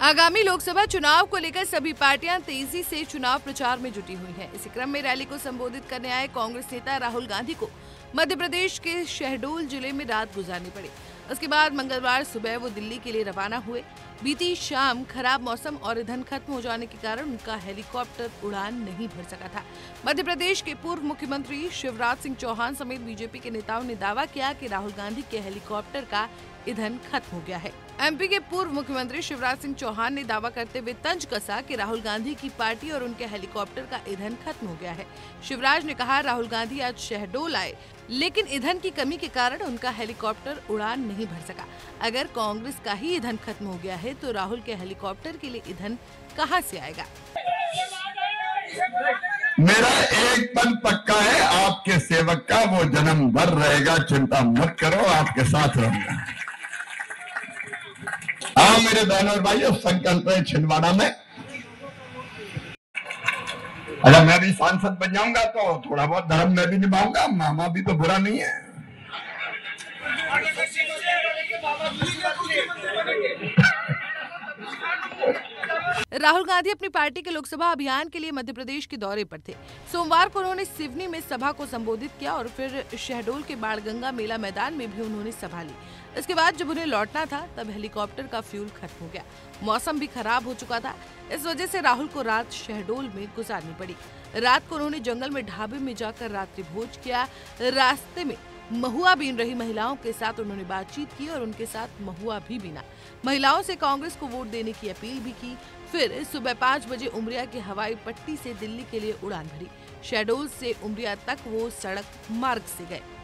आगामी लोकसभा चुनाव को लेकर सभी पार्टियां तेजी से चुनाव प्रचार में जुटी हुई हैं। इसी क्रम में रैली को संबोधित करने आए कांग्रेस नेता राहुल गांधी को मध्य प्रदेश के शहडोल जिले में रात गुजारनी पड़ी। उसके बाद मंगलवार सुबह वो दिल्ली के लिए रवाना हुए। बीती शाम खराब मौसम और ईंधन खत्म हो जाने के कारण उनका हेलीकॉप्टर उड़ान नहीं भर सका था। मध्य प्रदेश के पूर्व मुख्यमंत्री शिवराज सिंह चौहान समेत बीजेपी के नेताओं ने दावा किया कि राहुल गांधी के हेलीकॉप्टर का ईंधन खत्म हो गया है। एमपी के पूर्व मुख्यमंत्री शिवराज सिंह चौहान ने दावा करते हुए तंज कसा कि राहुल गांधी की पार्टी और उनके हेलीकॉप्टर का ईंधन खत्म हो गया है। शिवराज ने कहा, राहुल गांधी आज शहडोल आए, लेकिन ईंधन की कमी के कारण उनका हेलीकॉप्टर उड़ान नहीं भर सका। अगर कांग्रेस का ही ईंधन खत्म हो गया है तो राहुल के हेलीकॉप्टर के लिए ईंधन कहां से आएगा? मेरा एक पल पक्का है, आपके सेवक का वो जन्म भर रहेगा। चिंता मत करो, आपके साथ रहूंगा। हाँ मेरे बहनों और भाइयों, संकल्प है छिंदवाड़ा में अगर मैं भी सांसद बन जाऊंगा तो थोड़ा बहुत धर्म मैं भी निभाऊंगा। मामा भी तो बुरा नहीं है। राहुल गांधी अपनी पार्टी के लोकसभा अभियान के लिए मध्य प्रदेश के दौरे पर थे। सोमवार को उन्होंने सिवनी में सभा को संबोधित किया और फिर शहडोल के बाणगंगा मेला मैदान में भी उन्होंने सभा ली। इसके बाद जब उन्हें लौटना था तब हेलीकॉप्टर का फ्यूल खत्म हो गया। मौसम भी खराब हो चुका था। इस वजह से राहुल को रात शहडोल में गुजारनी पड़ी। रात को उन्होंने जंगल में ढाबे में जाकर रात्रि भोज किया। रास्ते में महुआ बीन रही महिलाओं के साथ उन्होंने बातचीत की और उनके साथ महुआ भी बीना। महिलाओं से कांग्रेस को वोट देने की अपील भी की। फिर सुबह 5 बजे उमरिया के हवाई पट्टी से दिल्ली के लिए उड़ान भरी। शहडोल से उमरिया तक वो सड़क मार्ग से गए।